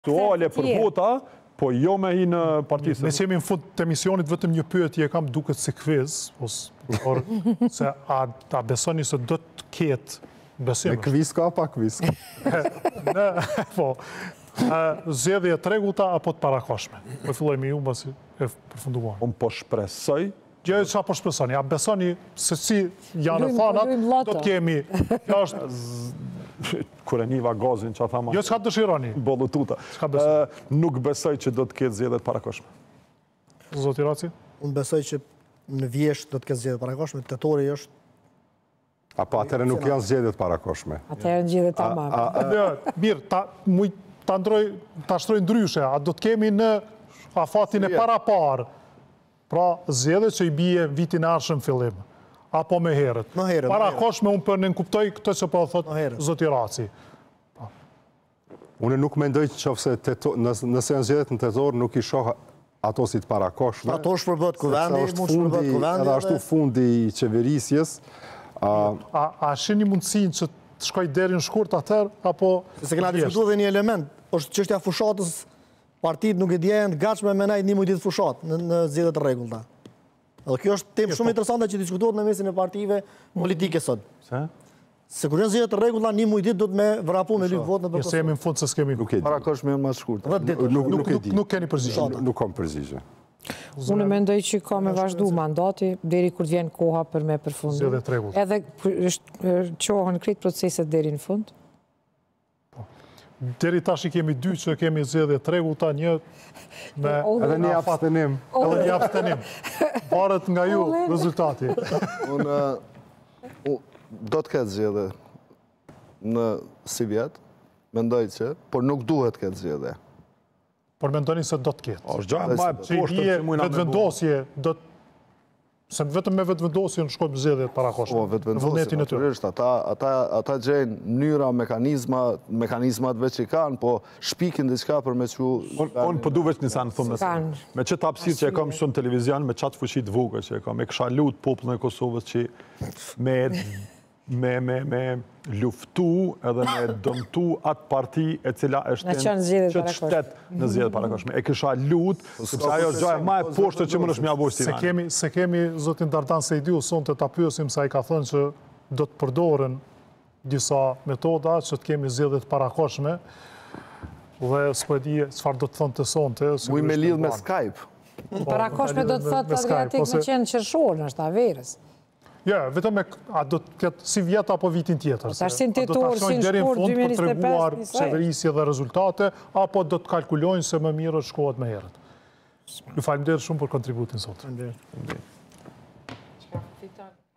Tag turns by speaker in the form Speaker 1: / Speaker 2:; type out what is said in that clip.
Speaker 1: aktuale për vota, po jo me hi në partisë.
Speaker 2: Nëse jemi në fund të emisionit, vetëm një pyetje kam duket si kviz, por se a besoni se do të ketë besim?
Speaker 3: Me kviz ka, pa kviz ka.
Speaker 2: Po, zgjedhje të rregullta apo të parakoshme? Po fillojmë ju mbas e përfunduar.
Speaker 1: Unë po shpresoj.
Speaker 2: Gjë çfarë po shpresoni? A besoni se si janë thanat do të kemi? Kjo është
Speaker 1: Kur e niva gazin që a thama...
Speaker 2: Jo, s'ka dëshironi?
Speaker 1: Bollu tuta. Nuk besoj që do të ketë zgjedhjet parakoshme.
Speaker 2: Zoti Raci?
Speaker 4: Unë besoj që në vjesht do të ketë zgjedhjet parakoshme, tetori është...
Speaker 3: Apo atëre nuk janë zgjedhjet parakoshme.
Speaker 5: Atëre në zgjedhjet tamam.
Speaker 2: Mirë, ta shtroj ndryshe, a do të kemi në afatin e parapar, pra zgjedhjet që i bie vitin e ardhshëm fillim. Apo me herët. Parakoshme unë për në kuptoj këtë që po thotë zoti Raci.
Speaker 3: Unë nuk mendoj që nëse janë zgjedhjet në tetor, nuk i shoh ato si të parakoshme.
Speaker 4: Ato shpërbët kuvendi, mund shpërbët kuvendi.
Speaker 3: Edhe ashtu fundi i qeverisjes.
Speaker 2: A shini mundësin që të shkoj deri në shkurt atër, apo...
Speaker 4: Se këna diskutu dhe një element, është çështja fushatës, partit nuk e djenë gatshme me najt një mujtit fushat në zgjedhjet të rregullta. Edhe kjo është temë shumë interesante që diskutohet në mesin e partive politike sot. Se kur janë zgjedhje të rregullta, një muj ditë do të me vrapu me lyp votë në
Speaker 2: Kosovë. Se jemi në fund se s'kemi.
Speaker 6: Parakoshme janë më të shkurtë.
Speaker 3: Nuk
Speaker 2: keni përgjigje.
Speaker 3: Nuk kam përgjigje.
Speaker 5: Unë mendoj që ka me vazhdu mandati deri kur vjen koha për me përfundu.
Speaker 2: Zgjedhje të rregullta.
Speaker 5: Edhe qohën krejt proceset deri në fund.
Speaker 2: Deri tash i kemi dy që kemi zgjedhje të rregullta, një me
Speaker 3: edhe një abstenim.
Speaker 2: Edhe një abstenim. Varet nga ju rezultati.
Speaker 6: Unë do të ketë zgjedhje në si vjet, mendoj që, por nuk duhet të ketë zgjedhje.
Speaker 2: Por mendoni se do të ketë.
Speaker 1: Është gjë më e poshtër që mund na
Speaker 2: vetëvendosje do të se vetëm me vetëvendosjen shkojmë zgjedhjet parakoshme.
Speaker 6: Po, vetëvendosje, natyrisht, ata gjejnë mënyra, mekanizmat veç i kanë, po shpikin diçka për me që...
Speaker 1: Unë po du veç një sanë thumë me qëtë hapësirë që e kam shumë televizion, me qatë fuqit vogël që e kam, e kësha lutë popullën e Kosovës që me luftu edhe me dëmtu atë parti e cila është që të shtetë në zgjedhjet parakoshme. E kësha lutë, sepse ajo është gjë më e poshtër që më është mja bojë Tirana.
Speaker 2: Se kemi zotin Dardan Sejdiu sonte ta pyesim se ai ka thënë që do të përdoren disa metoda që të kemi zgjedhjet parakoshme dhe s'po e di çfarë do të thonte sonte.
Speaker 6: Muj me lidh me Skype.
Speaker 5: Parakoshme do të thotë Adriatik me qenë qershor, është Averes.
Speaker 2: Ja, vetëm a do të ketë si vjet apo vitin tjetër.
Speaker 5: Ta shtin tetor, si në shkurt 2025.
Speaker 2: Për të treguar qeverisje dhe rezultate, apo do të kalkulojnë se më mirë shkohet më herët. Ju falenderoj shumë për kontributin sot.